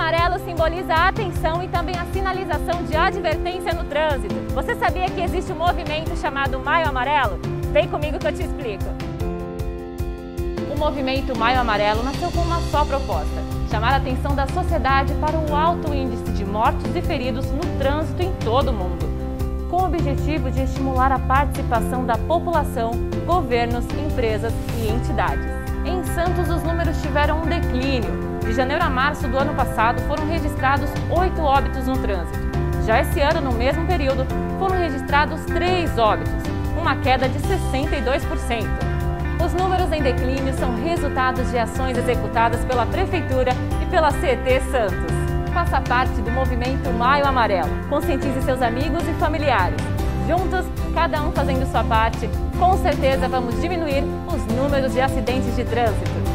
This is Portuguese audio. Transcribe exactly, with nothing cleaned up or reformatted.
amarelo simboliza a atenção e também a sinalização de advertência no trânsito. Você sabia que existe um movimento chamado Maio Amarelo? Vem comigo que eu te explico. O movimento Maio Amarelo nasceu com uma só proposta: chamar a atenção da sociedade para o alto índice de mortos e feridos no trânsito em todo o mundo, com o objetivo de estimular a participação da população, governos, empresas e entidades. Em Santos, os números tiveram um declínio. De janeiro a março do ano passado, foram registrados oito óbitos no trânsito. Já esse ano, no mesmo período, foram registrados três óbitos, uma queda de sessenta e dois por cento. Os números em declínio são resultados de ações executadas pela Prefeitura e pela C T Santos. Faça parte do movimento Maio Amarelo. Conscientize seus amigos e familiares. Juntos, cada um fazendo sua parte, com certeza vamos diminuir os números de acidentes de trânsito.